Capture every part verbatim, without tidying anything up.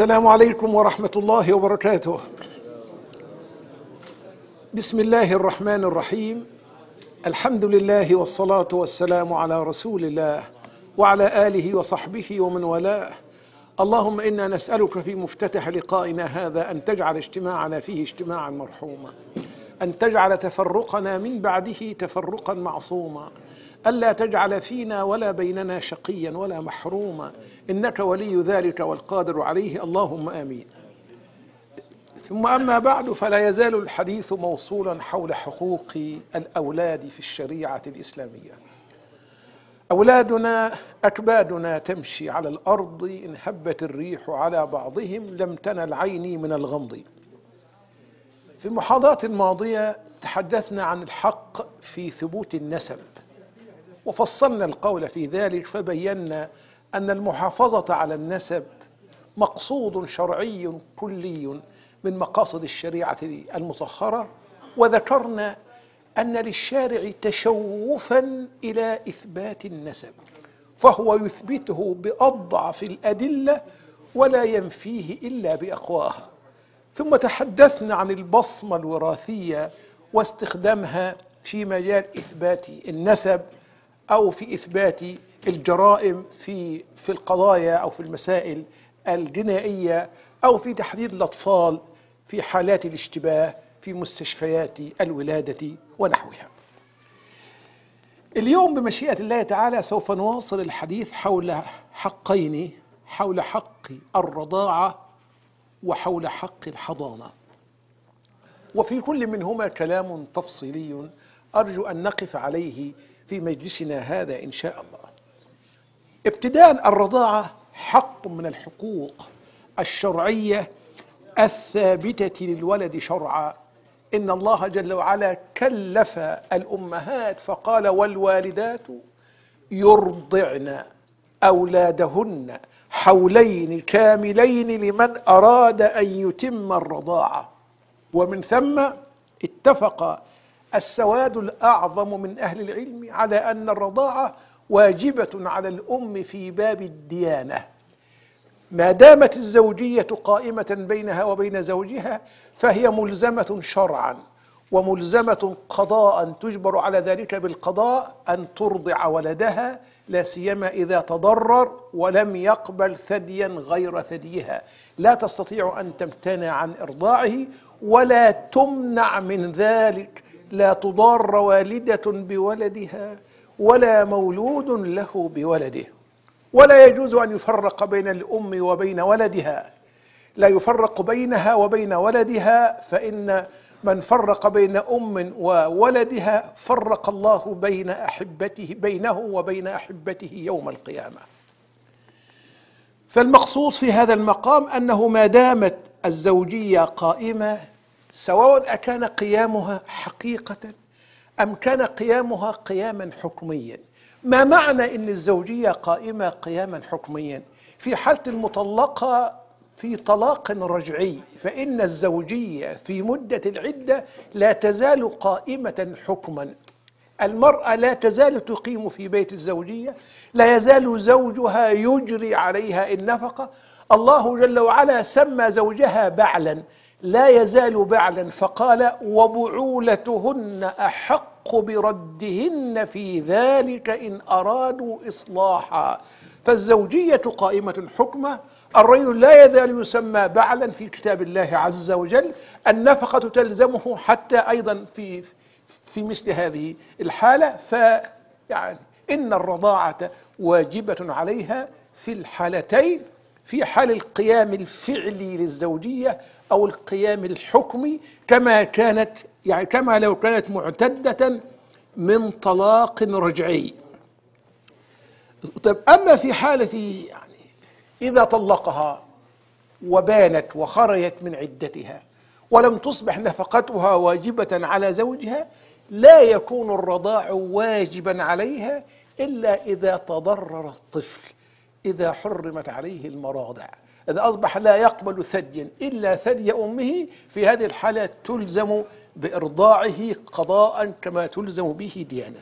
السلام عليكم ورحمة الله وبركاته. بسم الله الرحمن الرحيم. الحمد لله والصلاة والسلام على رسول الله وعلى آله وصحبه ومن والاه. اللهم إنا نسألك في مفتتح لقائنا هذا أن تجعل اجتماعنا فيه اجتماعا مرحوما، أن تجعل تفرقنا من بعده تفرقا معصوما، ألا تجعل فينا ولا بيننا شقيا ولا محروما، إنك ولي ذلك والقادر عليه، اللهم آمين. ثم أما بعد، فلا يزال الحديث موصولا حول حقوق الأولاد في الشريعة الإسلامية. أولادنا أكبادنا تمشي على الأرض، إن هبت الريح على بعضهم لم تنل عيني من الغمض. في المحاضرات الماضية تحدثنا عن الحق في ثبوت النسب، وفصلنا القول في ذلك، فبينا أن المحافظة على النسب مقصود شرعي كلي من مقاصد الشريعة المطهرة، وذكرنا أن للشارع تشوفا إلى إثبات النسب، فهو يثبته بأضعف الأدلة ولا ينفيه إلا بأقواها. ثم تحدثنا عن البصمة الوراثية واستخدامها في مجال إثبات النسب أو في إثبات الجرائم في في القضايا أو في المسائل الجنائية أو في تحديد الأطفال في حالات الاشتباه في مستشفيات الولادة ونحوها. اليوم بمشيئة الله تعالى سوف نواصل الحديث حول حقين، حول حق الرضاعة وحول حق الحضانة، وفي كل منهما كلام تفصيلي أرجو أن نقف عليه في مجلسنا هذا إن شاء الله. ابتداء، الرضاعة حق من الحقوق الشرعية الثابتة للولد شرعا. إن الله جل وعلا كلف الأمهات فقال: والوالدات يرضعن أولادهن حولين كاملين لمن أراد أن يتم الرضاعة. ومن ثم اتفق السواد الأعظم من أهل العلم على أن الرضاعة واجبة على الأم في باب الديانة، ما دامت الزوجية قائمة بينها وبين زوجها فهي ملزمة شرعا وملزمة قضاء، تجبر على ذلك بالقضاء أن ترضع ولدها، لا سيما إذا تضرر ولم يقبل ثديا غير ثديها، لا تستطيع أن تمتنع عن إرضاعه ولا تمنع من ذلك. لا تضار والدة بولدها ولا مولود له بولده، ولا يجوز أن يفرق بين الأم وبين ولدها، لا يفرق بينها وبين ولدها، فإن من فرق بين أم وولدها فرق الله بين أحبته بينه وبين أحبته يوم القيامة. فالمقصود في هذا المقام أنه ما دامت الزوجية قائمة، سواء أكان قيامها حقيقة أم كان قيامها قياما حكميا. ما معنى أن الزوجية قائمة قياما حكميا؟ في حالة المطلقة في طلاق رجعي فإن الزوجية في مدة العدة لا تزال قائمة حكما. المرأة لا تزال تقيم في بيت الزوجية، لا يزال زوجها يجري عليها النفقة. الله جل وعلا سمى زوجها بعلا، لا يزال بعلا، فقال: وبعولتهن أحق بردهن في ذلك إن أرادوا إصلاحا. فالزوجية قائمة حكمة. الرجل لا يزال يسمى بعلا في كتاب الله عز وجل، النفقة تلزمه حتى أيضا في في مثل هذه الحالة. فيعني إن الرضاعة واجبة عليها في الحالتين، في حال القيام الفعلي للزوجية أو القيام الحكمي، كما كانت يعني كما لو كانت معتدة من طلاق رجعي. طيب، أما في حالة يعني إذا طلقها وبانت وخرجت من عدتها ولم تصبح نفقتها واجبة على زوجها، لا يكون الرضاع واجبا عليها إلا إذا تضرر الطفل، إذا حرمت عليه المراضع، إذا أصبح لا يقبل ثديا إلا ثدي أمه، في هذه الحالة تلزم بإرضاعه قضاء كما تلزم به ديانة.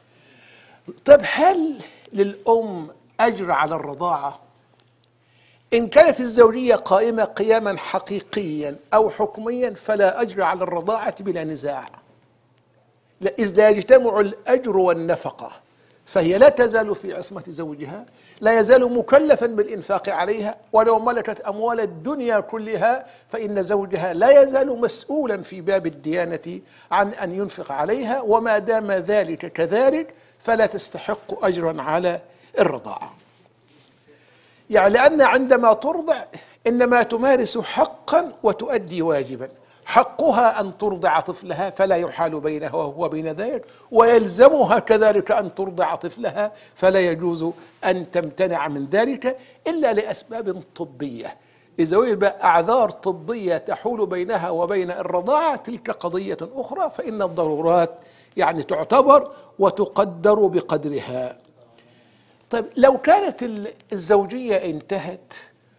طيب، هل للأم أجر على الرضاعة؟ إن كانت الزوجية قائمة قياما حقيقيا أو حكميا فلا أجر على الرضاعة بلا نزاع، إذ لا يجتمع الأجر والنفقة، فهي لا تزال في عصمة زوجها، لا يزال مكلفا بالإنفاق عليها، ولو ملكت أموال الدنيا كلها فإن زوجها لا يزال مسؤولا في باب الديانة عن أن ينفق عليها، وما دام ذلك كذلك فلا تستحق أجرا على الرضاعة. يعني لأن عندما ترضع إنما تمارس حقا وتؤدي واجبا، حقها أن ترضع طفلها فلا يحال بينها وبين ذلك، ويلزمها كذلك أن ترضع طفلها فلا يجوز أن تمتنع من ذلك إلا لأسباب طبية. إذا وجد أعذار طبية تحول بينها وبين الرضاعة تلك قضية أخرى، فإن الضرورات يعني تعتبر وتقدر بقدرها. طيب لو كانت الزوجية انتهت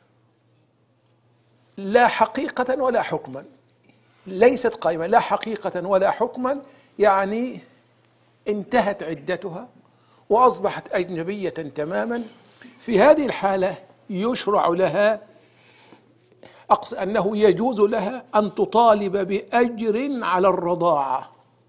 لا حقيقة ولا حكما، ليست قائمة لا حقيقة ولا حكما، يعني انتهت عدتها وأصبحت أجنبية تماما، في هذه الحالة يشرع لها أقصد أنه يجوز لها أن تطالب بأجر على الرضاعة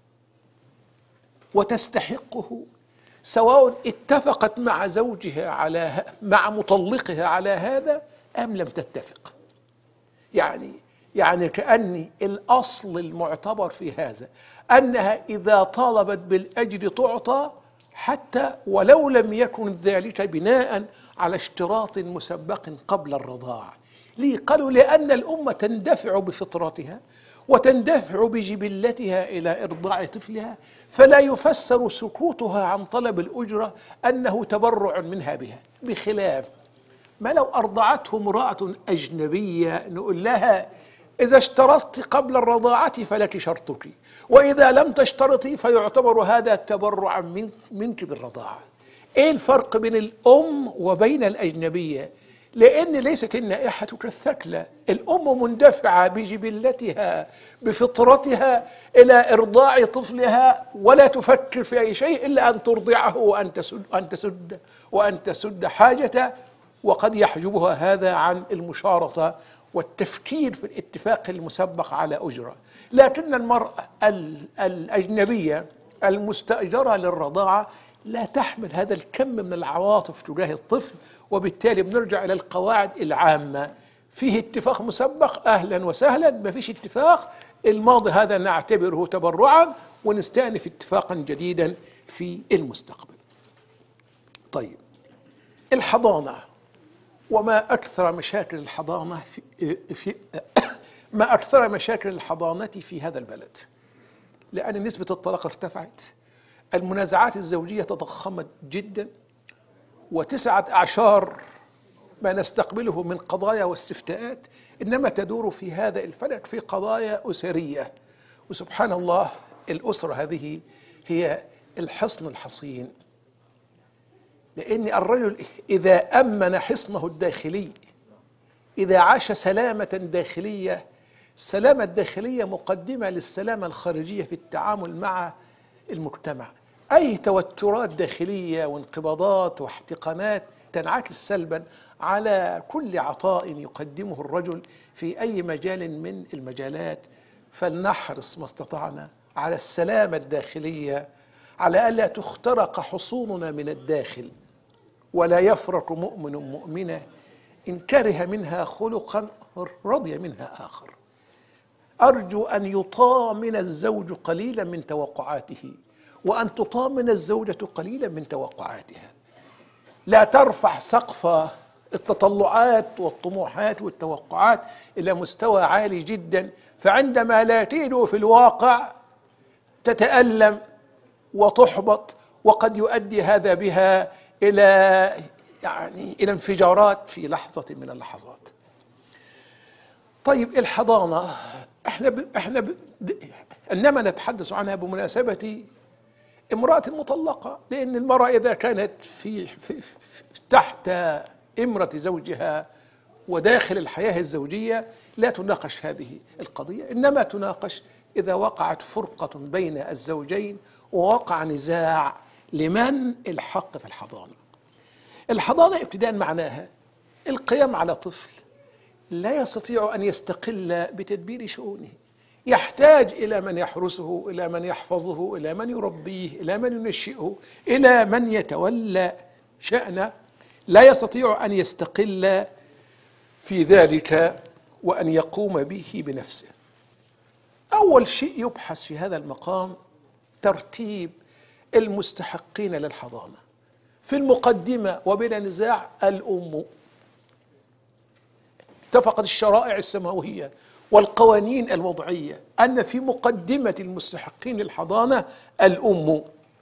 وتستحقه، سواء اتفقت مع زوجها على مع مطلقها على هذا أم لم تتفق. يعني يعني كأن الأصل المعتبر في هذا أنها إذا طالبت بالأجر تعطى، حتى ولو لم يكن ذلك بناء على اشتراط مسبق قبل الرضاعة. ليه؟ قالوا لأن الأمة تندفع بفطرتها وتندفع بجبلتها إلى إرضاع طفلها، فلا يفسر سكوتها عن طلب الأجرة أنه تبرع منها بها، بخلاف ما لو أرضعته امرأة أجنبية نقول لها إذا اشترطت قبل الرضاعة فلك شرطك، وإذا لم تشترطي فيعتبر هذا تبرعا من منك بالرضاعة. إيه الفرق بين الأم وبين الأجنبية؟ لأن ليست النائحة كالثكلى، الأم مندفعة بجبلتها بفطرتها إلى إرضاع طفلها، ولا تفكر في أي شيء إلا أن ترضعه وأن تسد وأن تسد وأن تسد حاجته، وقد يحجبها هذا عن المشارطة والتفكير في الاتفاق المسبق على أجرة. لكن المرأة الأجنبية المستأجرة للرضاعة لا تحمل هذا الكم من العواطف تجاه الطفل، وبالتالي بنرجع إلى القواعد العامة، فيه اتفاق مسبق أهلا وسهلا، ما فيش اتفاق الماضي هذا نعتبره تبرعا ونستأنف اتفاقا جديدا في المستقبل. طيب الحضانة، وما أكثر مشاكل الحضانة في, في ما أكثر مشاكل الحضانة في هذا البلد، لأن نسبة الطلاق ارتفعت، المنازعات الزوجية تضخمت جدا، وتسعة أعشار ما نستقبله من قضايا واستفتاءات إنما تدور في هذا الفلك في قضايا أسرية. وسبحان الله الأسرة هذه هي الحصن الحصين، لأن الرجل إذا أمن حصنه الداخلي، إذا عاش سلامة داخلية، السلامة الداخلية مقدمة للسلامة الخارجية في التعامل مع المجتمع. أي توترات داخلية وانقباضات واحتقانات تنعكس سلبا على كل عطاء يقدمه الرجل في أي مجال من المجالات. فلنحرص ما استطعنا على السلامة الداخلية، على ألا تخترق حصوننا من الداخل، ولا يفرق مؤمن مؤمنة إن كره منها خلقا رضي منها آخر. أرجو أن يطامن الزوج قليلا من توقعاته، وأن تطامن الزوجة قليلا من توقعاتها. لا ترفع سقف التطلعات والطموحات والتوقعات إلى مستوى عالي جدا، فعندما لا تجد في الواقع تتألم وتحبط، وقد يؤدي هذا بها إلى يعني إلى انفجارات في لحظة من اللحظات. طيب الحضانة احنا ب... احنا ب... انما نتحدث عنها بمناسبة امرأة مطلقة، لأن المرأة إذا كانت في, في... في تحت إمرة زوجها وداخل الحياة الزوجية لا تناقش هذه القضية، إنما تناقش إذا وقعت فرقة بين الزوجين ووقع نزاع لمن الحق في الحضانة. الحضانة ابتداء معناها القيام على طفل لا يستطيع أن يستقل بتدبير شؤونه، يحتاج إلى من يحرسه، إلى من يحفظه، إلى من يربيه، إلى من ينشئه، إلى من يتولى شأنه، لا يستطيع أن يستقل في ذلك وأن يقوم به بنفسه. أول شيء يبحث في هذا المقام ترتيب المستحقين للحضانة. في المقدمة وبلا نزاع الأم. اتفقت الشرائع السماوية والقوانين الوضعية أن في مقدمة المستحقين للحضانة الأم،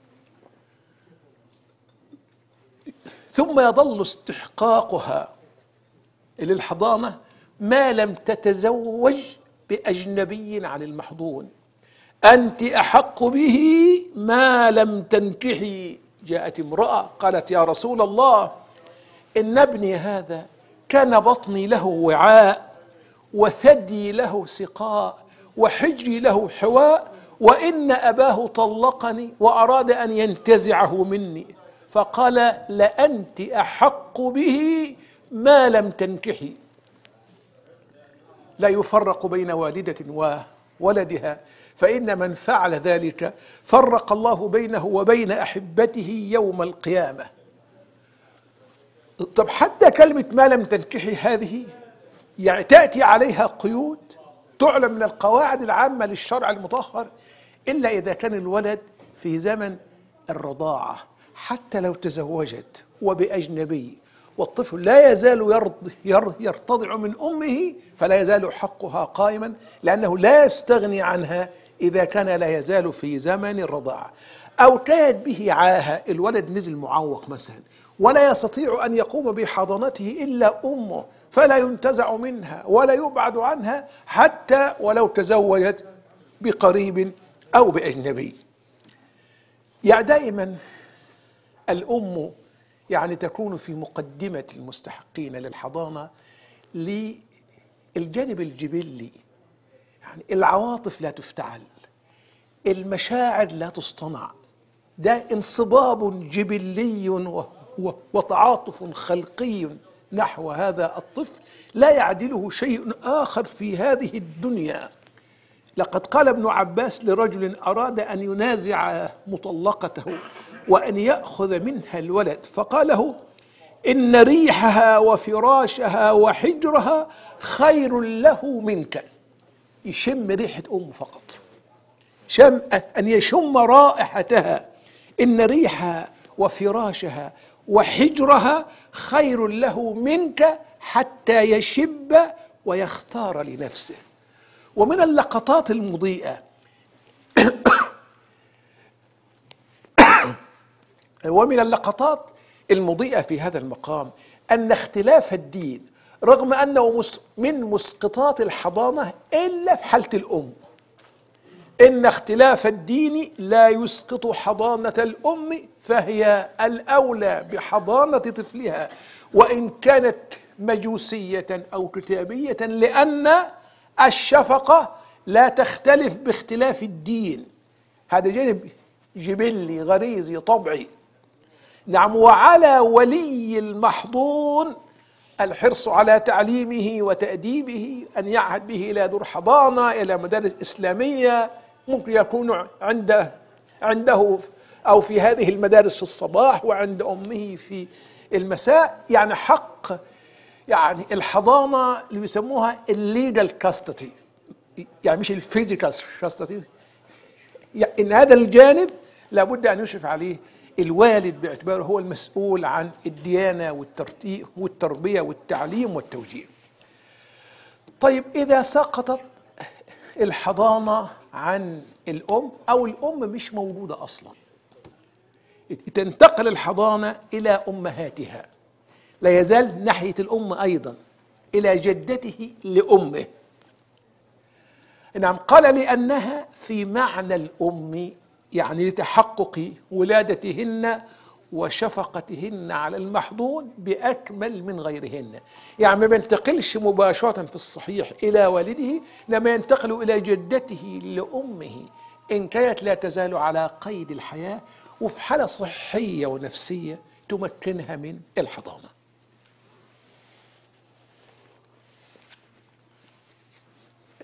ثم يظل استحقاقها للحضانة ما لم تتزوج بأجنبي عن المحضون. أنت أحق به ما لم تنكحي. جاءت امرأة قالت يا رسول الله إن ابني هذا كان بطني له وعاء وثدي له سقاء وحجري له حواء، وإن أباه طلقني وأراد أن ينتزعه مني. فقال لأنت أحق به ما لم تنكحي. لا يفرق بين والدة وولدها، فإن من فعل ذلك فرق الله بينه وبين أحبته يوم القيامة. طب حتى كلمة ما لم تنكحي هذه يعني تأتي عليها قيود تعلم من القواعد العامة للشرع المطهر، إلا إذا كان الولد في زمن الرضاعة، حتى لو تزوجت وبأجنبي والطفل لا يزال يرتضع من أمه فلا يزال حقها قائما، لأنه لا يستغني عنها إذا كان لا يزال في زمن الرضاعة. أو كانت به عاهة، الولد نزل معوق مثلا ولا يستطيع أن يقوم بحضانته إلا أمه، فلا ينتزع منها ولا يبعد عنها حتى ولو تزوجت بقريب أو بأجنبي. يعني دائما الأم يعني تكون في مقدمة المستحقين للحضانة للجانب الجبلي، يعني العواطف لا تفتعل، المشاعر لا تصطنع، ده انصباب جبلي وتعاطف خلقي نحو هذا الطفل لا يعدله شيء آخر في هذه الدنيا. لقد قال ابن عباس لرجل أراد أن ينازع مطلقته وأن يأخذ منها الولد، فقال له إن ريحها وفراشها وحجرها خير له منك. يشم ريحة أمه فقط، شم أن يشم رائحتها. إن ريحها وفراشها وحجرها خير له منك حتى يشب ويختار لنفسه. ومن اللقطات المضيئة ومن اللقطات المضيئة في هذا المقام أن اختلاف الدين رغم أنه من مسقطات الحضانة إلا في حالة الأم، إن اختلاف الدين لا يسقط حضانة الأم، فهي الأولى بحضانة طفلها وإن كانت مجوسية أو كتابية، لأن الشفقة لا تختلف باختلاف الدين. هذا جانب جبلي غريزي طبعي. نعم، وعلى ولي المحضون الحرص على تعليمه وتأديبه، أن يعهد به إلى دور حضانة، إلى مدارس إسلامية، ممكن يكون عنده عنده أو في هذه المدارس في الصباح وعند أمه في المساء. يعني حق، يعني الحضانة اللي بيسموها الليجال كاستدي، يعني مش الفيزيكال كاستدي، يعني إن هذا الجانب لابد أن يشرف عليه الوالد باعتباره هو المسؤول عن الديانة والترتيب والتربية والتعليم والتوجيه. طيب إذا سقطت الحضانة عن الأم أو الأم مش موجودة أصلا، تنتقل الحضانة إلى أمهاتها، لا يزال ناحية الأم أيضا إلى جدته لأمه. نعم، قال لأنها في معنى الأم، يعني لتحقق ولادتهن وشفقتهن على المحضون بأكمل من غيرهن. يعني ما بينتقلش مباشرة في الصحيح إلى والده، لما ينتقل إلى جدته لأمه إن كانت لا تزال على قيد الحياة وفي حالة صحية ونفسية تمكنها من الحضانة.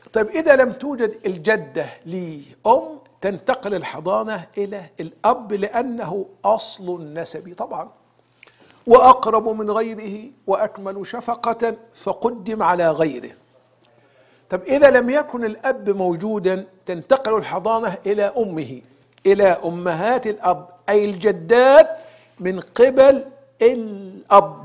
طيب إذا لم توجد الجدة لأم تنتقل الحضانة إلى الأب لأنه أصل نسبي طبعا، وأقرب من غيره وأكمل شفقة فقدم على غيره. طب إذا لم يكن الأب موجودا تنتقل الحضانة إلى أمه، إلى أمهات الأب أي الجدات من قبل الأب.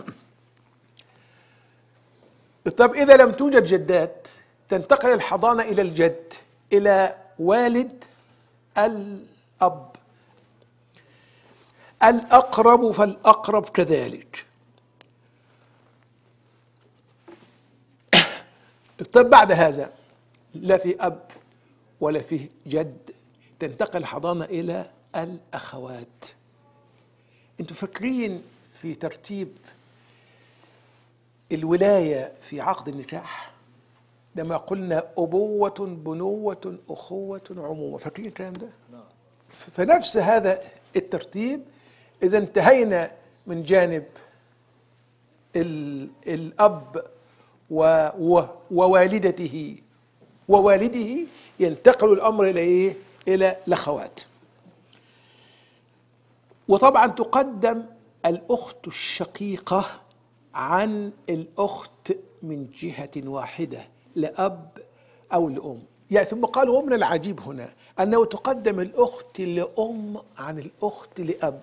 طب إذا لم توجد جدات تنتقل الحضانة إلى الجد، إلى والد الأب. الأقرب فالأقرب كذلك. طب بعد هذا لا في أب ولا في جد، تنتقل الحضانة إلى الأخوات. أنتوا فاكرين في ترتيب الولاية في عقد النكاح لما قلنا أبوة بنوة أخوة عمومة، فاكرين الكلام ده؟ فنفس هذا الترتيب إذا انتهينا من جانب الأب ووالدته ووالده ينتقل الأمر إلى إيه؟ إلى الأخوات. وطبعا تقدم الأخت الشقيقة عن الأخت من جهة واحدة لأب أو لأم. يعني ثم قالوا ومن العجيب هنا أنه تقدم الأخت لأم عن الأخت لأب،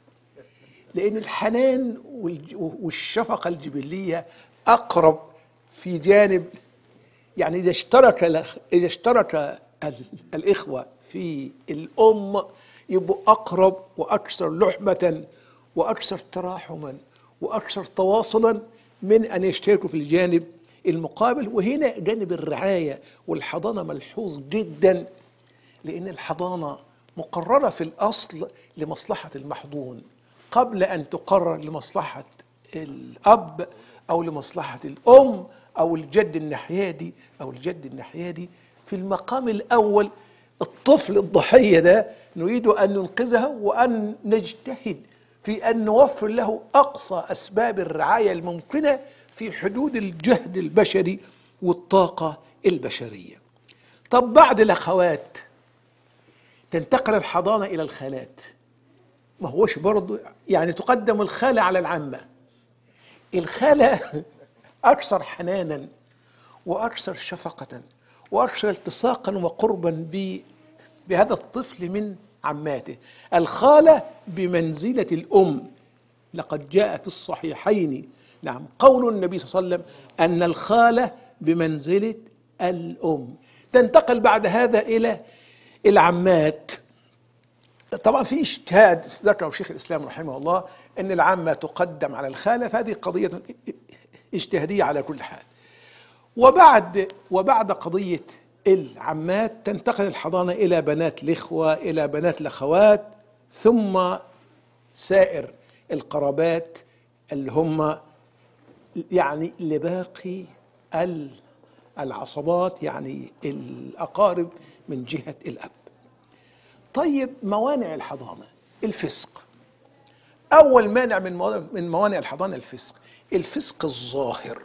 لأن الحنان والشفقة الجبلية أقرب في جانب. يعني إذا اشترك إذا اشترك الإخوة في الأم يبقوا أقرب وأكثر لحمة وأكثر تراحما وأكثر تواصلا من أن يشتركوا في الجانب المقابل. وهنا جانب الرعاية والحضانة ملحوظ جدا، لأن الحضانة مقررة في الأصل لمصلحة المحضون قبل أن تقرر لمصلحة الأب أو لمصلحة الأم أو الجد الناحية دي أو الجد الناحية دي. في المقام الأول الطفل الضحية ده نريد أن ننقذه وأن نجتهد في أن نوفر له أقصى أسباب الرعاية الممكنة في حدود الجهد البشري والطاقة البشرية. طب بعد الأخوات تنتقل الحضانة إلى الخالات. ما هوش برضو يعني تقدم الخالة على العمة. الخالة أكثر حنانا وأكثر شفقة وأكثر التصاقا وقربا بهذا الطفل من عماته. الخالة بمنزلة الأم. لقد جاء في الصحيحين نعم قول النبي صلى الله عليه وسلم أن الخالة بمنزلة الأم. تنتقل بعد هذا إلى العمات. طبعا في اجتهاد ذكره شيخ الإسلام رحمه الله أن العمة تقدم على الخالة، فهذه قضية اجتهادية على كل حال. وبعد وبعد قضية العمات تنتقل الحضانة إلى بنات الإخوة، إلى بنات الأخوات، ثم سائر القرابات اللي هم يعني لباقي العصبات، يعني الأقارب من جهة الأب. طيب موانع الحضانة الفسق. أول مانع من من موانع الحضانة الفسق. الفسق الظاهر،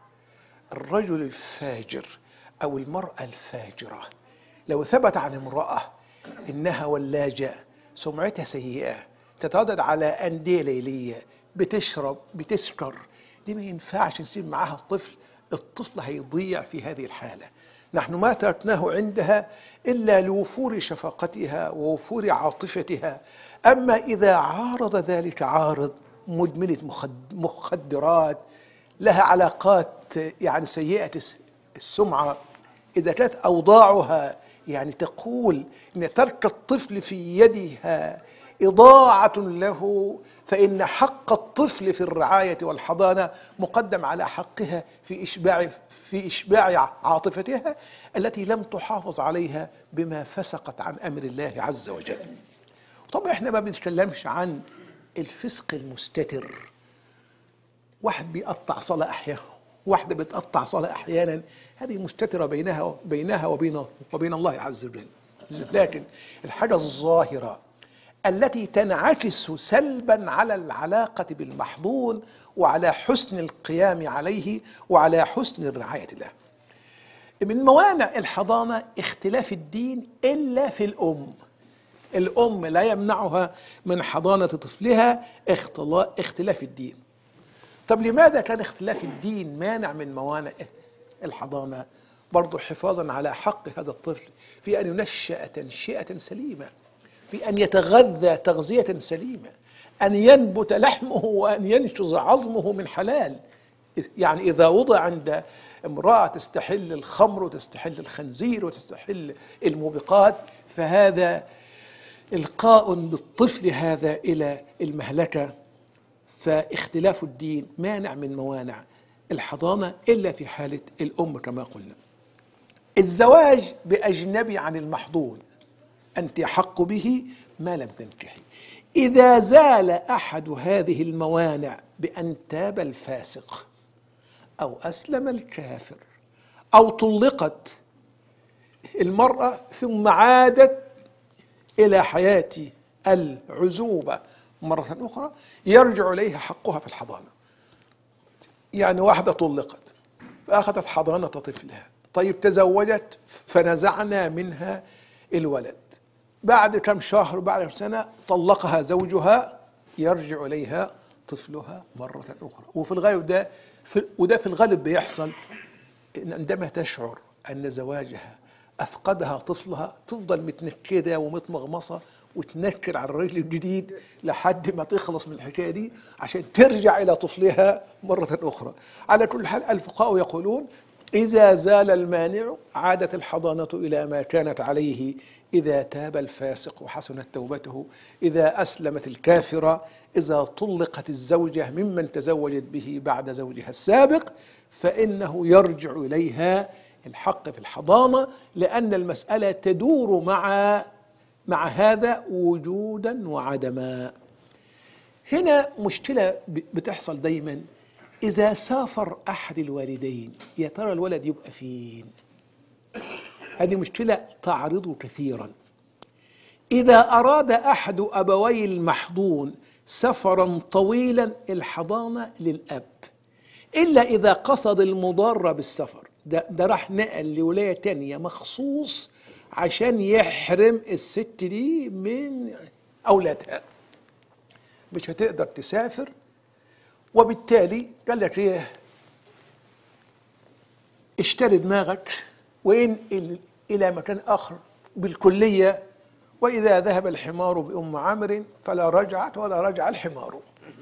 الرجل الفاجر أو المرأة الفاجرة. لو ثبت عن امرأة إنها ولاجة سمعتها سيئة، تتردد على أندية ليلية، بتشرب بتسكر، دي ما ينفعش نسيب معاها الطفل. الطفل هيضيع في هذه الحالة. نحن ما تركناه عندها إلا لوفور شفقتها ووفور عاطفتها. أما إذا عارض ذلك عارض مدمنة مخدرات لها علاقات يعني سيئة السمعة، إذا كانت أوضاعها يعني تقول إن ترك الطفل في يدها إضاعة له، فإن حق الطفل في الرعاية والحضانة مقدم على حقها في إشباع في إشباع عاطفتها التي لم تحافظ عليها بما فسقت عن أمر الله عز وجل. طبعا احنا ما بنتكلمش عن الفسق المستتر، واحد بيقطع صلاة أحيانا، واحدة بتقطع صلاة أحيانا، هذه مستترة بينها بينها وبين وبين الله عز وجل. لكن الحاجة الظاهرة التي تنعكس سلبا على العلاقة بالمحظون وعلى حسن القيام عليه وعلى حسن الرعاية له. من موانع الحضانة اختلاف الدين إلا في الأم. الأم لا يمنعها من حضانة طفلها اختلاف الدين. طب لماذا كان اختلاف الدين مانع من موانع الحضانة؟ برضو حفاظا على حق هذا الطفل في أن ينشأ تنشئة سليمة، في أن يتغذى تغذية سليمة، أن ينبت لحمه وأن ينشز عظمه من حلال. يعني إذا وضع عند امرأة تستحل الخمر وتستحل الخنزير وتستحل الموبقات، فهذا إلقاء بالطفل هذا إلى المهلكة. فاختلاف الدين مانع من موانع الحضانة إلا في حالة الأم كما قلنا. الزواج بأجنبي عن المحضون أنت أحق به ما لم تنكحي. إذا زال أحد هذه الموانع بأن تاب الفاسق أو أسلم الكافر أو طلقت المرأة ثم عادت إلى حياة العزوبة مرة أخرى، يرجع إليها حقها في الحضانة. يعني واحدة طلقت فأخذت حضانة طفلها، طيب تزوجت فنزعنا منها الولد، بعد كم شهر بعد كم سنة طلقها زوجها، يرجع إليها طفلها مرة أخرى. وفي الغالب ده في وده في الغالب بيحصل عندما تشعر أن زواجها أفقدها طفلها، تفضل متنكدة ومتمغمصة وتنكر على الرجل الجديد لحد ما تخلص من الحكاية دي عشان ترجع إلى طفلها مرة أخرى. على كل حال الفقهاء يقولون إذا زال المانع عادت الحضانة إلى ما كانت عليه إذا تاب الفاسق وحسنت توبته، إذا أسلمت الكافرة، إذا طلقت الزوجة ممن تزوجت به بعد زوجها السابق، فإنه يرجع إليها الحق في الحضانة، لأن المسألة تدور مع مع هذا وجودا وعدما. هنا مشكلة بتحصل دايما، إذا سافر أحد الوالدين يا ترى الولد يبقى فين؟ هذه مشكلة تعرض كثيرا. إذا أراد أحد أبوي المحضون سفرا طويلا الحضانة للأب، إلا إذا قصد المضارة بالسفر، ده, ده راح نقل لولاية تانية مخصوص عشان يحرم الست دي من أولادها، مش هتقدر تسافر، وبالتالي قال لك ايه، اشتري دماغك وانقل إلى مكان آخر بالكلية، وإذا ذهب الحمار بأم عمرو فلا رجعت ولا رجع الحمار.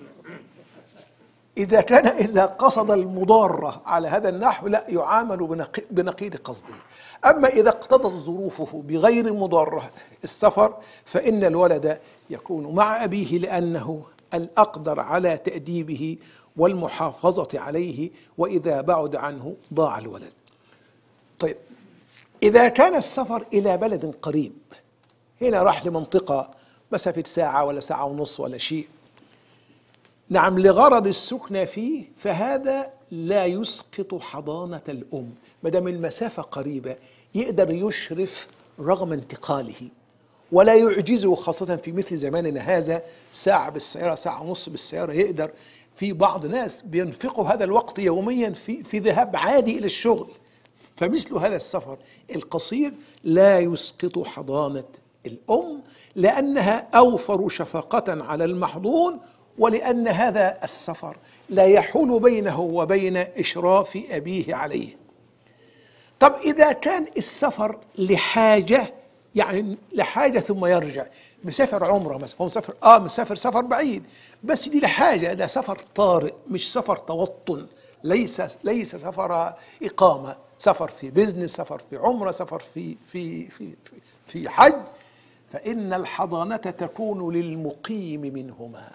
إذا كان إذا قصد المضارة على هذا النحو لا يعامل بنقيض قصده. أما إذا اقتضت ظروفه بغير مضارة السفر فإن الولد يكون مع أبيه لأنه الأقدر على تأديبه والمحافظة عليه، وإذا بعد عنه ضاع الولد. طيب إذا كان السفر إلى بلد قريب، هنا راح لمنطقة مسافة ساعة ولا ساعة ونص ولا شيء، نعم لغرض السكنى فيه، فهذا لا يسقط حضانة الأم ما دام المسافة قريبة، يقدر يشرف رغم انتقاله ولا يعجزه، خاصة في مثل زماننا هذا ساعة بالسيارة ساعة ونص بالسيارة، يقدر. في بعض ناس بينفقوا هذا الوقت يوميا في في ذهاب عادي إلى الشغل، فمثل هذا السفر القصير لا يسقط حضانة الأم، لأنها أوفر شفقة على المحضون، ولأن هذا السفر لا يحول بينه وبين إشراف أبيه عليه. طب إذا كان السفر لحاجة، يعني لحاجة ثم يرجع، مسافر عمره مثلا، هو مسافر آه مسافر سفر بعيد بس دي لحاجة، ده سفر طارئ مش سفر توطن، ليس ليس سفر إقامة، سفر في بزنس، سفر في عمرة، سفر في في في في, في حج، فإن الحضانة تكون للمقيم منهما.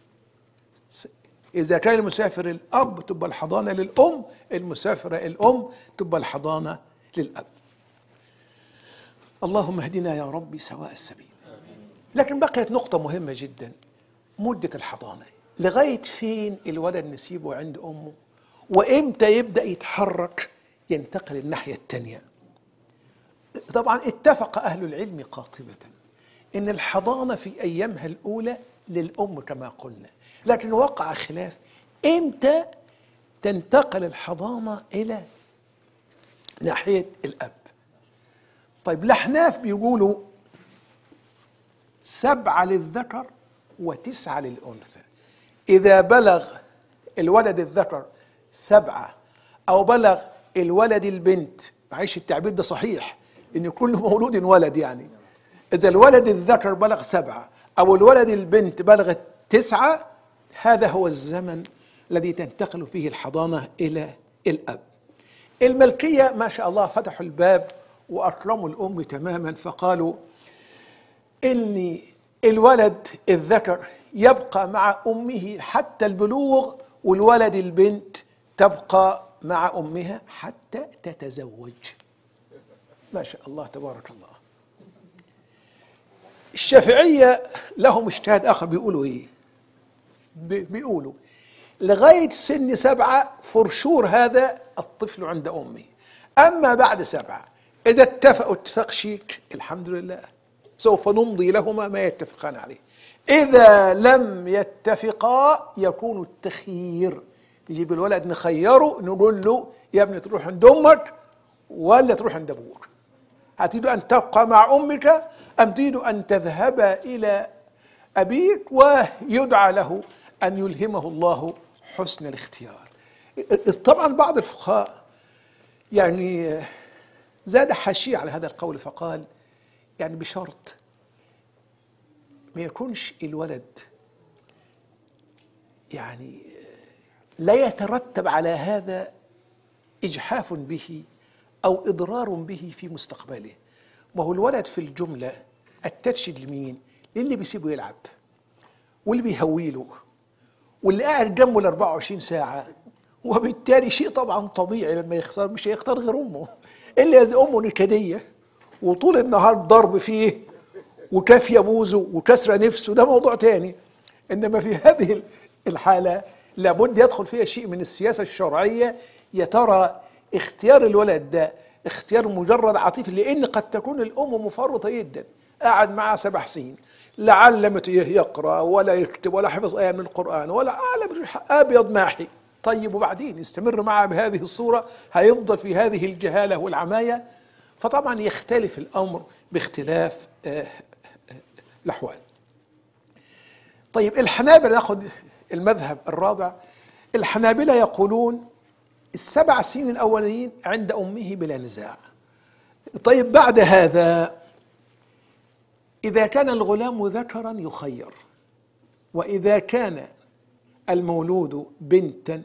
إذا كان المسافر الأب تبقى الحضانة للأم، المسافرة الأم تبقى الحضانة للأب. اللهم اهدنا يا ربي سواء السبيل. لكن بقيت نقطة مهمة جدا، مدة الحضانة، لغاية فين الولد نسيبه عند أمه، وإمتى يبدأ يتحرك ينتقل الناحية التانية. طبعا اتفق أهل العلم قاطبة إن الحضانة في أيامها الأولى للأم كما قلنا، لكن وقع خلاف إمتى تنتقل الحضانة إلى ناحية الأب. طيب الأحناف بيقولوا سبعة للذكر وتسعة للأنثى. إذا بلغ الولد الذكر سبعة أو بلغ الولد البنت، معلش التعبير ده صحيح إن كل مولود ولد، يعني إذا الولد الذكر بلغ سبعة أو الولد البنت بلغت تسعة، هذا هو الزمن الذي تنتقل فيه الحضانة إلى الأب. الملكية ما شاء الله فتحوا الباب وأكرموا الأم تماما، فقالوا إن الولد الذكر يبقى مع أمه حتى البلوغ، والولد البنت تبقى مع أمها حتى تتزوج. ما شاء الله تبارك الله. الشافعية لهم اجتهاد آخر، بيقولوا إيه؟ بيقولوا لغاية سن سبعة فرشور هذا الطفل عند أمه، أما بعد سبعة إذا اتفقوا اتفاق شيك الحمد لله سوف نمضي لهما ما يتفقان عليه. إذا لم يتفقا يكون التخيير، يجيب الولد نخيره نقول له يا ابني تروح عند أمك ولا تروح عند أبوك، هتريد أن تبقى مع أمك أم تريد أن تذهب إلى أبيك، ويدعى له أن يلهمه الله حسن الاختيار. طبعا بعض الفقهاء يعني زاد حاشية على هذا القول فقال يعني بشرط ما يكونش الولد يعني لا يترتب على هذا إجحاف به أو إضرار به في مستقبله. ما هو الولد في الجملة الترشد لمين؟ للي بيسيبه يلعب واللي بيهويله واللي قاعد جنبه ال أربعة وعشرين ساعة، وبالتالي شيء طبعا طبيعي لما يختار مش هيختار غير أمه، إلا إذا أمه نكدية وطول النهار ضرب فيه وكافية بوزه وكسرة نفسه، ده موضوع تاني. إنما في هذه الحالة لابد يدخل فيها شيء من السياسة الشرعية. يا ترى اختيار الولد ده اختيار مجرد عاطفي، لأن قد تكون الأم مفرطة جدا، قاعد معها سبع سنين لا علمت يقرأ ولا يكتب ولا حفظ آية من القرآن ولا أعلم أبيض ماحي. طيب وبعدين يستمر معها بهذه الصورة، هيفضل في هذه الجهالة والعماية. فطبعا يختلف الأمر باختلاف الأحوال. طيب الحنابلة، ناخذ المذهب الرابع. الحنابلة يقولون السبع سنين الأولين عند أمه بلا نزاع. طيب بعد هذا إذا كان الغلام ذكرا يخير، وإذا كان المولود بنتا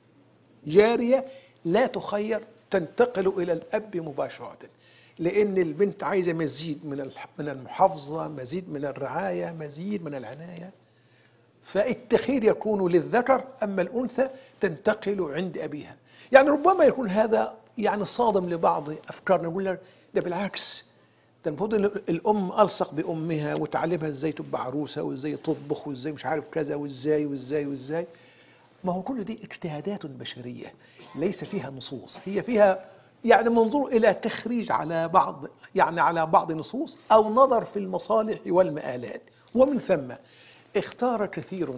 جارية لا تخير، تنتقل إلى الأب مباشرة، لأن البنت عايزة مزيد من من المحافظة، مزيد من الرعاية، مزيد من العناية، فالتخيير يكون للذكر، أما الأنثى تنتقل عند أبيها. يعني ربما يكون هذا يعني صادم لبعض أفكارنا، نقول لها ده بالعكس، ده المفروض الأم ألصق بأمها وتعلمها إزاي تبقى عروسة وإزاي تطبخ وإزاي مش عارف كذا وإزاي وإزاي وإزاي. ما هو كل دي اجتهادات بشرية ليس فيها نصوص، هي فيها يعني منظور إلى تخريج على بعض يعني على بعض نصوص أو نظر في المصالح والمآلات. ومن ثم اختار كثير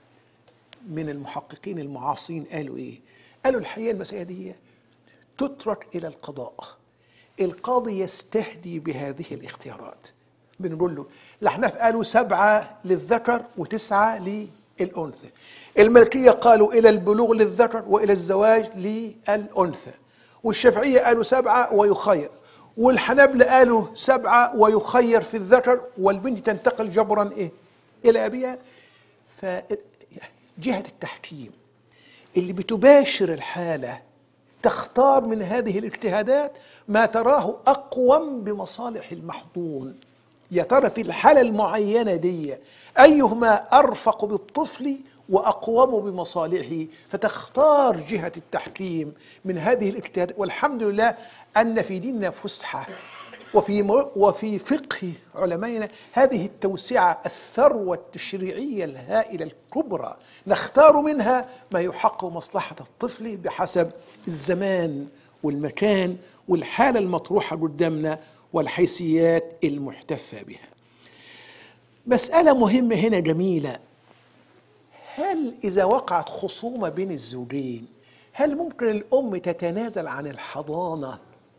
من المحققين المعاصرين قالوا إيه؟ قالوا الحقيقة المسألة دي تترك إلى القضاء، القاضي يستهدي بهذه الاختيارات. بنقول له الأحناف قالوا سبعة للذكر وتسعة للأنثى، المالكية قالوا إلى البلوغ للذكر وإلى الزواج للأنثى، والشافعية قالوا سبعة ويخير، والحنابلة قالوا سبعة ويخير في الذكر والبنت تنتقل جبرا إيه؟ إلى أبيها. فجهة التحكيم اللي بتباشر الحالة تختار من هذه الاجتهادات ما تراه أقوم بمصالح المحظون. يا ترى في الحالة المعينة دي أيهما أرفق بالطفل وأقوم بمصالحه، فتختار جهة التحكيم من هذه الاجتهادات. والحمد لله أن في ديننا فسحة، وفي وفي فقه علمائنا هذه التوسعة، الثروة التشريعية الهائلة الكبرى، نختار منها ما يحقق مصلحة الطفل بحسب الزمان والمكان والحالة المطروحة قدامنا والحيثيات المحتفى بها. مسألة مهمة هنا جميلة، هل إذا وقعت خصومة بين الزوجين هل ممكن الأم تتنازل عن الحضانة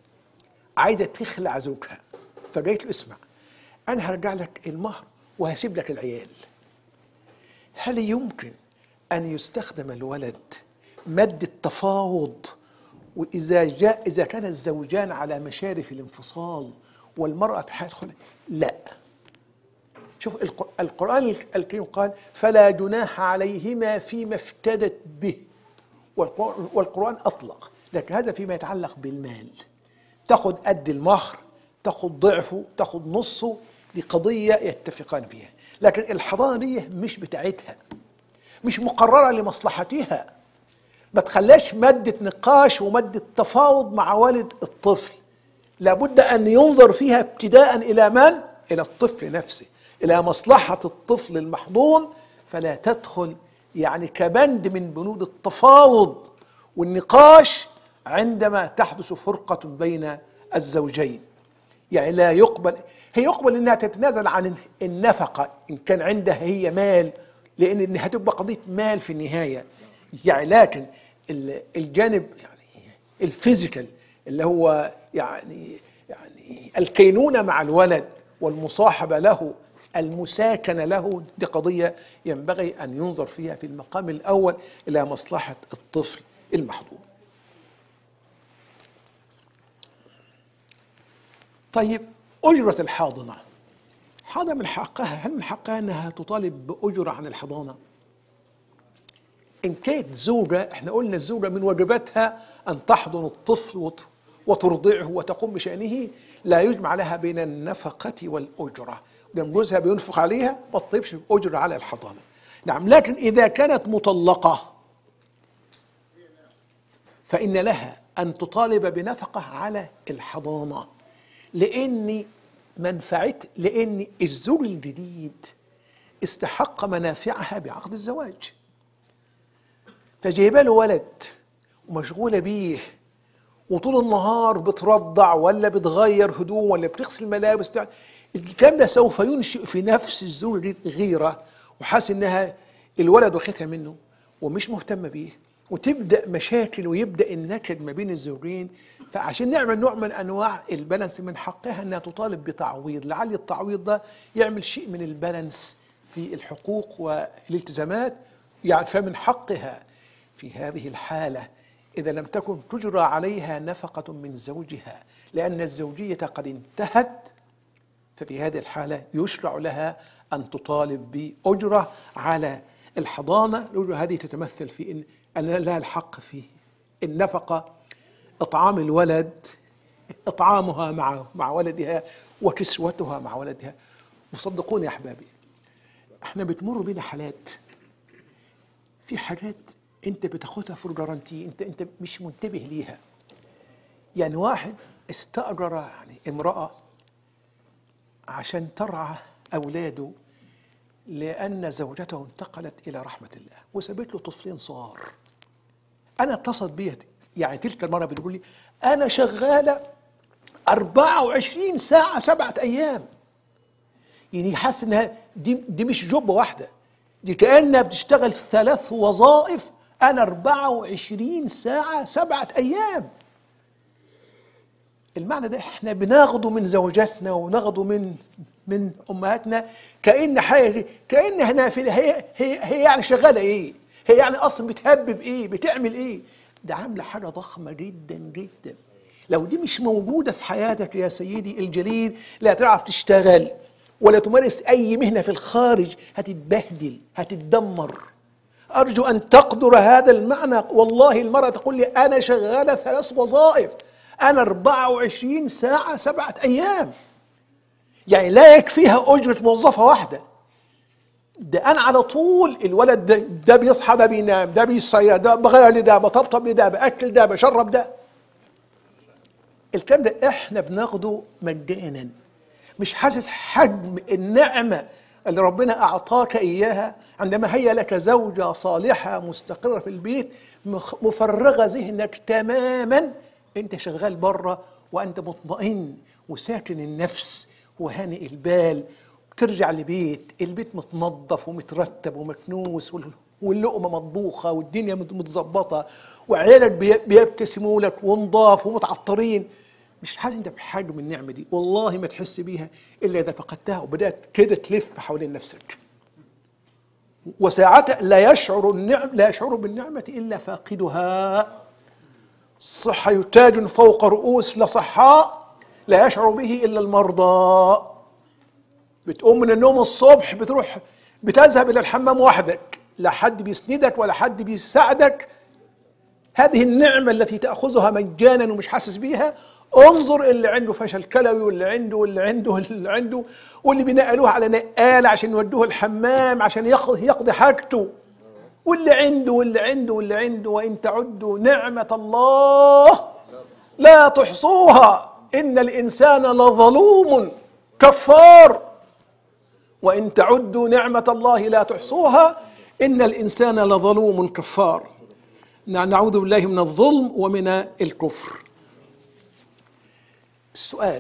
عايزة تخلع زوجها، فقالت له اسمع، أنا هرجع لك المهر وهسيب لك العيال. هل يمكن أن يستخدم الولد مادة تفاوض وإذا جاء إذا كان الزوجان على مشارف الانفصال والمرأة في حال خلع؟ لا. شوف القرآن الكريم قال فلا جناح عليهما فيما افتدت به، والقرآن أطلق، لكن هذا فيما يتعلق بالمال. تاخد قد المهر، تاخد ضعفه، تاخد نصه، دي قضية يتفقان فيها. لكن الحضانة دي مش بتاعتها، مش مقررة لمصلحتها، ما تخلاش مادة نقاش ومادة تفاوض مع والد الطفل. لابد أن ينظر فيها ابتداء إلى من؟ إلى الطفل نفسه، إلى مصلحة الطفل المحضون، فلا تدخل يعني كبند من بنود التفاوض والنقاش عندما تحدث فرقة بين الزوجين. يعني لا يقبل، هي يقبل انها تتنازل عن النفقة ان كان عندها هي مال، لان هتبقى قضية مال في النهاية يعني. لكن الجانب يعني الفيزيكال اللي هو يعني يعني الكينونة مع الولد والمصاحبة له، المساكنة له، دي قضية ينبغي أن ينظر فيها في المقام الأول إلى مصلحة الطفل المحظوظ. طيب أجرة الحاضنة، هذا من حقها، هل من حقها أنها تطالب بأجرة عن الحضانة؟ إن كانت زوجة، إحنا قلنا الزوجة من واجباتها أن تحضن الطفل وترضعه وتقوم بشأنه، لا يجمع لها بين النفقة والأجرة. لما جوزها بينفق عليها ما تطلبش أجرة على الحضانة. نعم، لكن إذا كانت مطلقة فإن لها أن تطالب بنفقة على الحضانة، لأن منفعة لأن الزوج الجديد استحق منافعها بعقد الزواج، فجايبه له ولد ومشغولة بيه وطول النهار بترضع ولا بتغير هدوم ولا بتغسل ملابس، الكلام ده سوف ينشئ في نفس الزوج غيرة، وحاسس انها الولد واخدها منه ومش مهتمة بيه، وتبدأ مشاكل ويبدأ النكد ما بين الزوجين. فعشان نعمل نوع من انواع البالانس من حقها انها تطالب بتعويض، لعل التعويض ده يعمل شيء من البالانس في الحقوق والالتزامات. يعني فمن حقها في هذه الحالة إذا لم تكن تجرى عليها نفقة من زوجها لأن الزوجية قد انتهت، ففي هذه الحالة يشرع لها أن تطالب بأجرة على الحضانة. الأجرة هذه تتمثل في إن أن لها الحق في النفقة، إطعام الولد، إطعامها مع مع ولدها، وكسوتها مع ولدها. وصدقوني يا أحبابي، احنا بتمر بينا حالات في حاجات انت بتاخدها فور جارانتي، انت انت مش منتبه ليها. يعني واحد استأجر يعني امرأة عشان ترعى أولاده لأن زوجته انتقلت إلى رحمة الله وسابت له طفلين صغار. أنا اتصلت بي يعني تلك المرة بتقول لي أنا شغالة أربعة وعشرين ساعة سبعة أيام. يعني حاسس إنها دي دي مش جوب واحدة، دي كأنها بتشتغل ثلاث وظائف. أنا أربعة وعشرين ساعة سبعة أيام. المعنى ده احنا بناخده من زوجاتنا وناخده من من أمهاتنا كأن حاجة، كأنها نافلة. هي هي هي يعني شغالة إيه؟ هي يعني أصلا بتهبب إيه؟ بتعمل إيه؟ ده عاملة حاجة ضخمة جدا جدا. لو دي مش موجودة في حياتك يا سيدي الجليل لا تعرف تشتغل ولا تمارس أي مهنة في الخارج، هتتبهدل، هتتدمر. أرجو أن تقدر هذا المعنى. والله المرأة تقول لي أنا شغالة ثلاث وظائف، أنا أربعة وعشرين ساعة سبعة أيام. يعني لا يكفيها أجرة موظفة واحدة. ده أنا على طول الولد ده, ده بيصحى، ده بينام، ده بيصير، ده بغير ده، بطبطب ده، بأكل ده، بشرب ده. الكلام ده إحنا بناخده مجانا، مش حاسس حجم النعمة اللي ربنا أعطاك إياها عندما هيأ لك زوجة صالحة مستقرة في البيت مفرغة ذهنك تماما. أنت شغال بره وأنت مطمئن وساكن النفس وهانئ البال، ترجع لبيت البيت متنظف ومترتب ومكنوس واللقمة مطبوخة والدنيا متظبطة وعيالك بيبتسموا لك ونضاف ومتعطرين. مش حاسس انت بحجم النعمه دي، والله ما تحس بيها الا اذا فقدتها وبدات كده تلف حوالين نفسك. وساعتها لا يشعر النعم لا يشعر بالنعمه الا فاقدها. الصحه تاج فوق رؤوس لصحاء لا يشعر به الا المرضى. بتقوم من النوم الصبح بتروح بتذهب الى الحمام وحدك، لا حد بيسندك ولا حد بيساعدك. هذه النعمه التي تاخذها مجانا ومش حاسس بيها. انظر اللي عنده فشل كلوي واللي عنده واللي عنده واللي عنده واللي بينقلوه على نقاله عشان يودوه الحمام عشان يقضي حاجته، واللي عنده واللي عنده واللي عنده. وان تعدوا نعمه الله لا تحصوها ان الانسان لظلوم كفار. وان تعدوا نعمه الله لا تحصوها ان الانسان لظلوم كفار. نعوذ بالله من الظلم ومن الكفر. السؤال،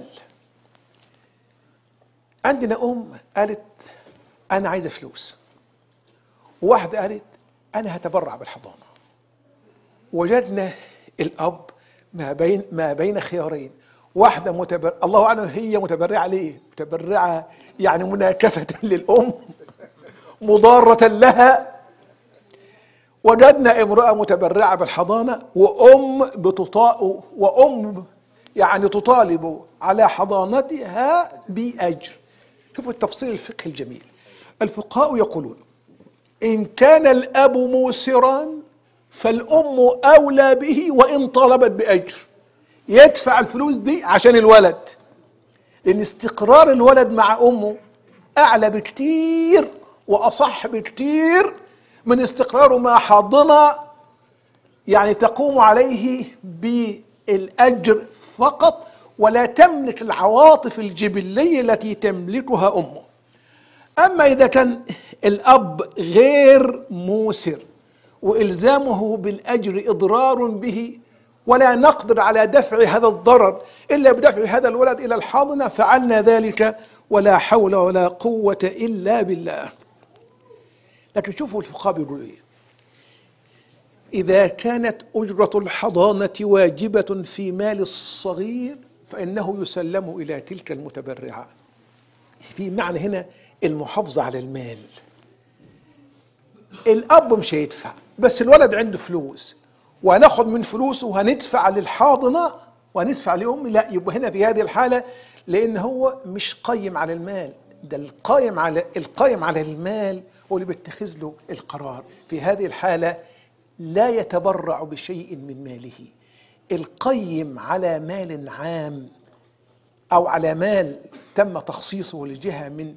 عندنا أم قالت أنا عايزة فلوس، وواحدة قالت أنا هتبرع بالحضانة. وجدنا الأب ما بين ما بين خيارين، واحدة متبر الله أعلم هي متبرعة ليه؟ متبرعة يعني مناكفة للأم مضارة لها. وجدنا امرأة متبرعة بالحضانة وأم بتطاء وأم يعني تطالب على حضانتها بأجر. شوفوا التفصيل الفقهي الجميل. الفقهاء يقولون إن كان الأب موسرا فالأم أولى به وإن طالبت بأجر. يدفع الفلوس دي عشان الولد، لأن استقرار الولد مع أمه أعلى بكتير وأصح بكتير من استقراره مع حاضنة يعني تقوم عليه بالأجر فقط ولا تملك العواطف الجبلية التي تملكها أمه. أما إذا كان الأب غير موسر وإلزامه بالأجر إضرار به ولا نقدر على دفع هذا الضرر إلا بدفع هذا الولد إلى الحاضنة فعلنا ذلك ولا حول ولا قوة إلا بالله. لكن شوفوا الفقهاء بيقولوا إيه. إذا كانت أجرة الحضانة واجبة في مال الصغير فإنه يسلم إلى تلك المتبرعة. في معنى هنا المحافظة على المال. الأب مش هيدفع بس الولد عنده فلوس وهناخد من فلوسه وهندفع للحاضنة وهندفع لأمي، لا، يبقى هنا في هذه الحالة لأن هو مش قيم على المال، ده القائم على القائم على المال هو اللي بيتخذ له القرار. في هذه الحالة لا يتبرع بشيء من ماله. القيم على مال عام أو على مال تم تخصيصه لجهة من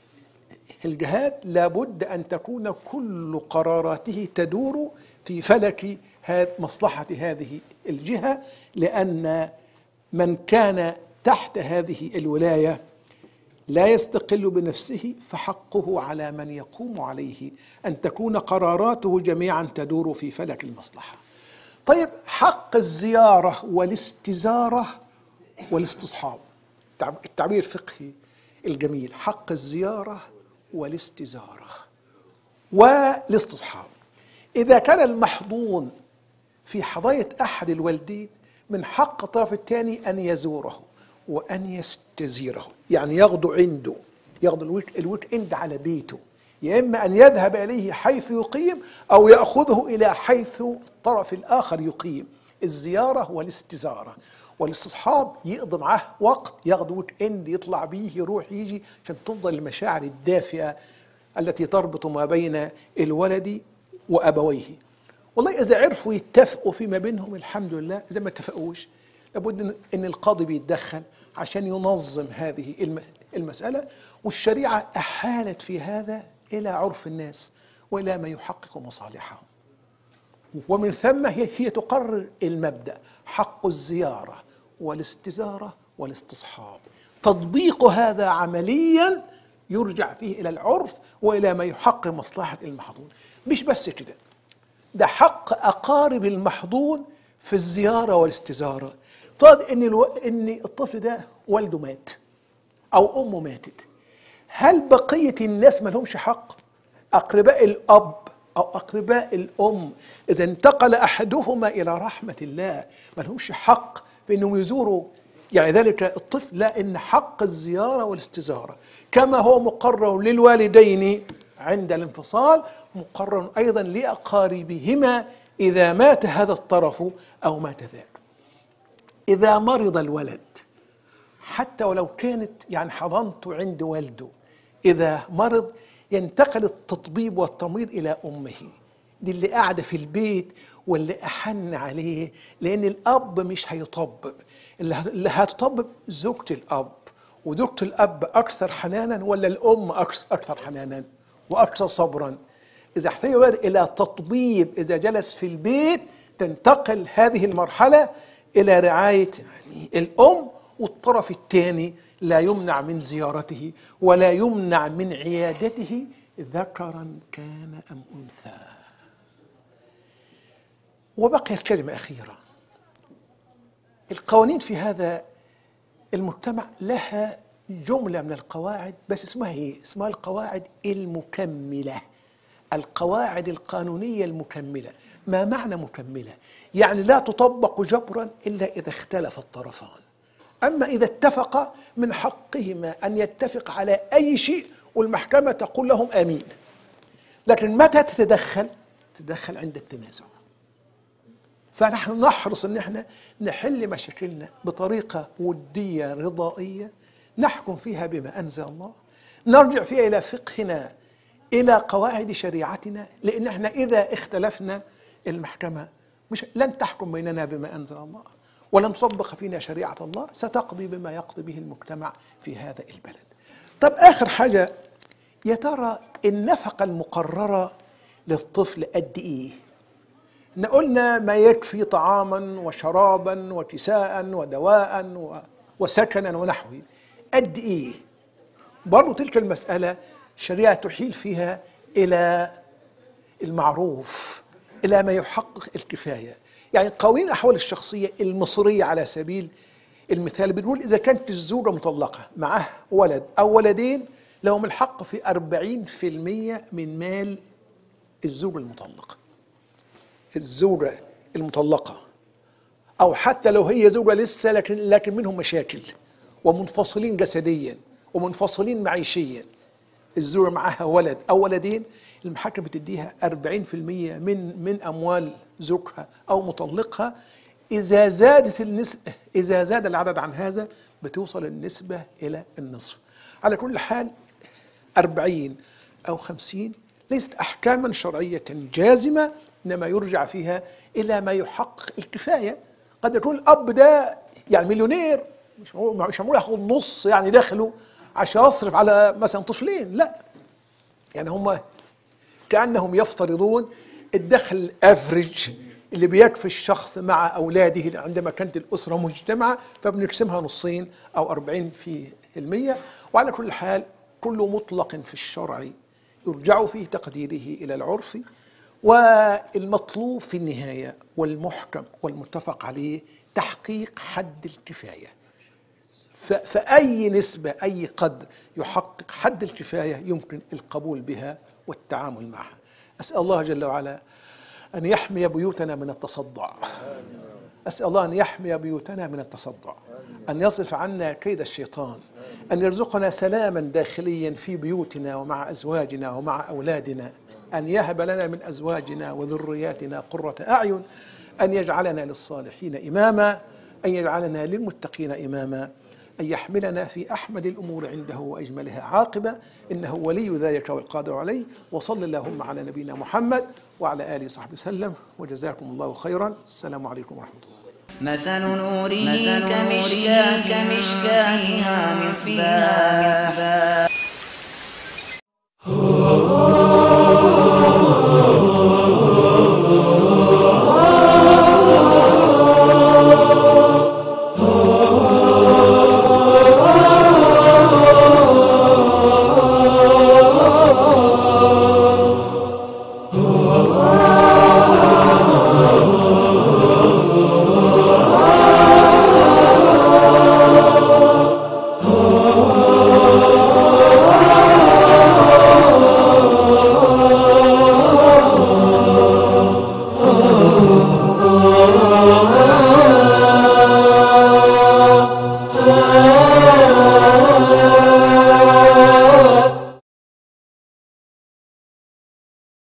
الجهات لابد أن تكون كل قراراته تدور في فلك مصلحة هذه الجهة، لأن من كان تحت هذه الولاية لا يستقل بنفسه فحقه على من يقوم عليه أن تكون قراراته جميعا تدور في فلك المصلحة. طيب، حق الزيارة والاستزارة والاستصحاب، التعبير الفقهي الجميل، حق الزيارة والاستزارة والاستصحاب. إذا كان المحضون في حضانة أحد الوالدين من حق الطرف الثاني أن يزوره وأن يستزيره، يعني يغدو عنده، يغدو الويك, الويك إند على بيته، يا إما أن يذهب إليه حيث يقيم أو يأخذه إلى حيث الطرف الآخر يقيم. الزيارة والاستزارة والاستصحاب يقضي معاه وقت، ياخد ويك إند يطلع بيه يروح يجي عشان تفضل المشاعر الدافئة التي تربط ما بين الولد وأبويه. والله إذا عرفوا يتفقوا فيما بينهم الحمد لله، إذا ما اتفقوش لابد أن القاضي بيتدخل عشان ينظم هذه المسألة. والشريعة أحالت في هذا إلى عرف الناس وإلى ما يحقق مصالحهم، ومن ثم هي, هي تقرر المبدأ حق الزيارة والاستزارة والاستصحاب. تطبيق هذا عمليا يرجع فيه إلى العرف وإلى ما يحقق مصلحة المحظون. مش بس كده، ده حق أقارب المحظون في الزيارة والاستزارة. طيب إن, الو... إن الطفل ده والده مات أو أمه ماتت، هل بقية الناس ما لهمش حق؟ أقرباء الأب أو أقرباء الأم إذا انتقل أحدهما إلى رحمة الله ما لهمش حق في أنهم يزوروا يعني ذلك الطفل لا، إن حق الزيارة والاستزارة كما هو مقرر للوالدين عند الانفصال مقرر أيضا لأقاربهما إذا مات هذا الطرف أو مات ذاك. إذا مرض الولد حتى ولو كانت يعني حضانته عند والده، إذا مرض ينتقل التطبيب والتمريض إلى أمه، دي اللي قاعدة في البيت واللي أحن عليه، لأن الأب مش هيطبب، اللي هتطبب زوجة الأب، وزوجة الأب أكثر حنانا ولا الأم أكثر حنانا وأكثر صبرا؟ إذا احتاج الولد إلى تطبيب إذا جلس في البيت تنتقل هذه المرحلة إلى رعاية يعني الأم، والطرف الثاني لا يمنع من زيارته ولا يمنع من عيادته ذكرا كان أم أنثى. وبقي الكلمة أخيرة، القوانين في هذا المجتمع لها جملة من القواعد، بس اسمها إيه؟ اسمها القواعد المكملة، القواعد القانونية المكملة. ما معنى مكملة؟ يعني لا تطبق جبرا إلا إذا اختلف الطرفان، أما إذا اتفق من حقهما أن يتفق على أي شيء والمحكمة تقول لهم آمين. لكن متى تتدخل؟ تتدخل عند التنازع. فنحن نحرص أن احنا نحل مشاكلنا بطريقة ودية رضائية نحكم فيها بما أنزل الله، نرجع فيها إلى فقهنا إلى قواعد شريعتنا، لأن احنا إذا اختلفنا المحكمة مش لن تحكم بيننا بما أنزل الله ولن تطبق فينا شريعة الله، ستقضي بما يقضي به المجتمع في هذا البلد. طب آخر حاجة، يا ترى النفقة المقررة للطفل قد إيه؟ قلنا ما يكفي طعاما وشرابا وكساء ودواء وسكنا ونحوه، قد إيه؟ برضو تلك المسألة الشريعة تحيل فيها إلى المعروف، إلى ما يحقق الكفاية. يعني قوانين الأحوال الشخصية المصرية على سبيل المثال بنقول إذا كانت الزوجة مطلقة معه ولد أو ولدين لهم الحق في أربعين في المية من مال الزوجة المطلقة. الزوجة المطلقة أو حتى لو هي زوجة لسه لكن لكن منهم مشاكل ومنفصلين جسديا ومنفصلين معيشيا، الزوجة معها ولد أو ولدين المحاكم بتديها أربعين في المية من من أموال زوجها أو مطلقها. إذا زادت النسبة إذا زاد العدد عن هذا بتوصل النسبة إلى النصف. على كل حال أربعين أو خمسين ليست أحكاما شرعية جازمة، إنما يرجع فيها إلى ما يحقق الكفاية. قد يكون الأب ده يعني مليونير، مش مش معقول ياخد نص يعني دخله عشان يصرف على مثلا طفلين، لا، يعني هم كأنهم يفترضون الدخل الافريج اللي بيكفي الشخص مع أولاده عندما كانت الأسرة مجتمعة، فبنقسمها نصين أو أربعين في المية. وعلى كل حال كل مطلق في الشرع يرجع فيه تقديره إلى العرف، والمطلوب في النهاية والمحكم والمتفق عليه تحقيق حد الكفاية. فأي نسبة أي قدر يحقق حد الكفاية يمكن القبول بها والتعامل معها. أسأل الله جل وعلا أن يحمي بيوتنا من التصدع، أسأل الله أن يحمي بيوتنا من التصدع، أن يصرف عنا كيد الشيطان، أن يرزقنا سلاما داخليا في بيوتنا ومع أزواجنا ومع أولادنا، أن يهب لنا من أزواجنا وذرياتنا قرة أعين، أن يجعلنا للصالحين إماما، أن يجعلنا للمتقين إماما، أن يحملنا في أحمد الأمور عنده وأجملها عاقبة، إنه ولي ذلك والقادر عليه. وصل اللهم على نبينا محمد وعلى آله وصحبه وسلم، وجزاكم الله خيرا. السلام عليكم ورحمة الله. مثل نوره كمشكاة فيها مصباح